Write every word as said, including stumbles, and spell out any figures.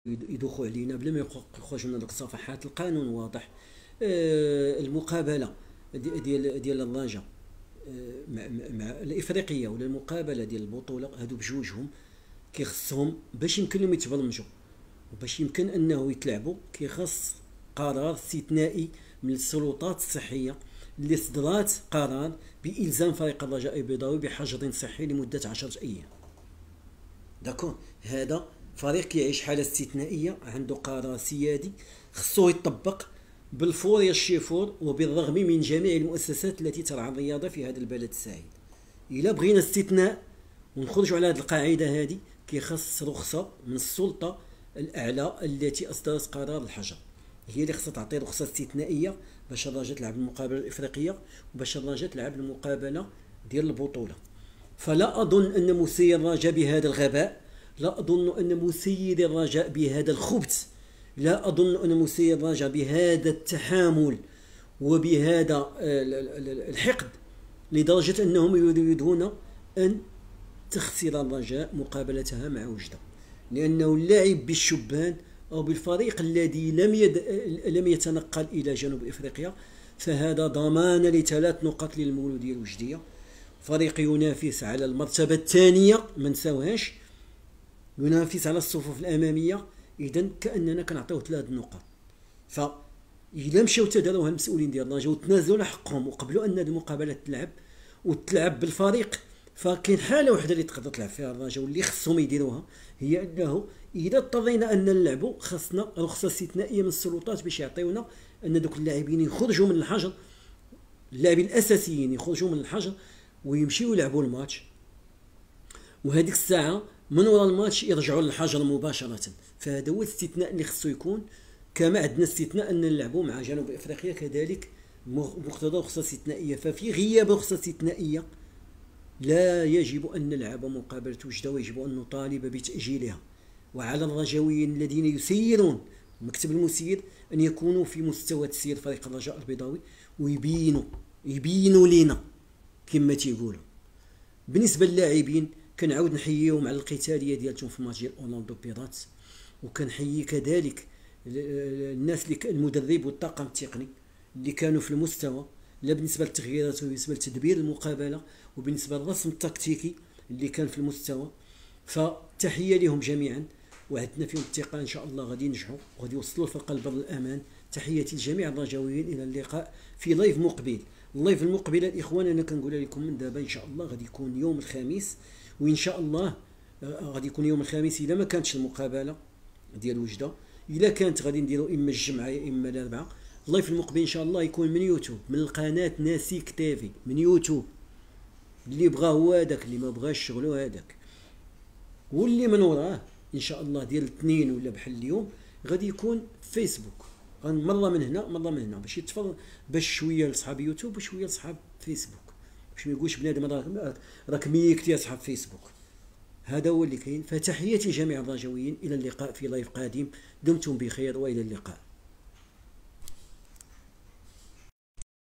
يدوخوا علينا بلا ما يخرج من هذوك الصفحات. القانون واضح. آه، المقابله ديال ديال الرجاء آه، مع, مع الافريقيه ولا المقابله ديال البطوله، هادو بجوجهم كيخصهم باش يمكن لهم يتبرمجوا وباش يمكن انه يتلعبوا، كيخص قرار استثنائي من السلطات الصحيه اللي صدرات قرار بإلزام فريق الرجاء البيضاوي بحجر صحي لمدة عشرة أيام. داكور، هذا فريق كيعيش حالة استثنائية، عنده قرار سيادي خصو يطبق بالفور يا الشيفور وبالرغم من جميع المؤسسات التي ترعى الرياضة في هذا البلد السعيد. إلا بغينا استثناء ونخرجوا على هذه القاعدة هذه، كيخص رخصة من السلطة الأعلى التي أصدرت قرار الحجر، هي اللي خصها تعطي رخصة استثنائية باش الرجاء تلعب المقابلة الإفريقية وباش الرجاء تلعب المقابلة ديال البطولة. فلا أظن أن مسير الرجاء بهذا الغباء، لا أظن أن مسير الرجاء بهذا الخبث، لا أظن أن مسير الرجاء بهذا التحامل وبهذا الحقد، لدرجة أنهم يريدون أن تخسر الرجاء مقابلتها مع وجدة، لأنه اللاعب بالشبان أو بالفريق الذي لم يد... لم يتنقل إلى جنوب إفريقيا، فهذا ضمان لثلاث نقاط للمولودية الوجدية. فريق ينافس على المرتبة الثانية ما نساوهاش، ينافس على الصفوف الأمامية، إذن كأننا كنعطيوه ثلاث نقاط. فإذا مشاو تداروها المسؤولين ديال الرجاء وتنازلوا حقهم وقبلوا أن هذه المقابلة تلعب وتلعب بالفريق، فكاين حاله وحده اللي تقدر تلعب فيها الرجاء واللي خصهم يديروها، هي انه اذا اضطرينا ان نلعبوا خاصنا رخصه استثنائيه من السلطات باش يعطيونا ان دوك اللاعبين يخرجوا من الحجر، اللاعبين الاساسيين يخرجوا من الحجر ويمشيوا يلعبوا الماتش، وهذيك الساعه من وراء الماتش يرجعوا للحجر مباشره. فهذا هو الاستثناء اللي خصو يكون، كما عندنا استثناء ان نلعبوا مع جنوب افريقيا كذلك مقتضى رخصه استثنائيه. ففي غياب رخصه استثنائيه لا يجب أن نلعب مقابلة وجدة، ويجب أن نطالب بتأجيلها. وعلى الرجاويين الذين يسيرون مكتب المسير أن يكونوا في مستوى تسيير فريق الرجاء البيضاوي ويبينوا يبينوا لنا كما تيقولوا. بالنسبة للاعبين كنعاود نحييهم على القتالية ديالتهم في ماتش ديال أورلاندو بيراتس، وكنحيي كذلك الناس اللي المدرب والطاقم التقني اللي كانوا في المستوى، لا بالنسبه للتغييرات وبالنسبه لتدبير المقابله وبالنسبه للرسم التكتيكي اللي كان في المستوى. فتحيه لهم جميعا، وعدنا فيهم الثقه ان شاء الله غادي ينجحوا وغادي يوصلوا الفرقه لبر الامان. تحياتي لجميع الرجاويين، الى اللقاء في لايف مقبل. اللايف المقبل الاخوان انا كنقول لكم من دابا ان شاء الله غادي يكون يوم الخميس، وان شاء الله غادي يكون يوم الخميس اذا ما كانتش المقابله ديال وجده، اذا كانت غادي نديروا اما الجمعه يا اما الاربعاء. اللايف المقبل ان شاء الله يكون من يوتيوب، من القناه ناسيك تيفي من يوتيوب. اللي بغاه هو هذاك، اللي ما بغاش شغلو هذاك، واللي من وراه ان شاء الله ديال الاثنين ولا بحال اليوم غادي يكون فيسبوك، مره من هنا مره من هنا، باش يتفرج باش شويه لصحاب يوتيوب وشويه لصحاب فيسبوك، باش ما يقولش بنادم راك راك ميكتي اصحاب فيسبوك. هذا هو اللي كاين. فتحياتي جميع الرجاويين، الى اللقاء في لايف قادم، دمتم بخير والى اللقاء.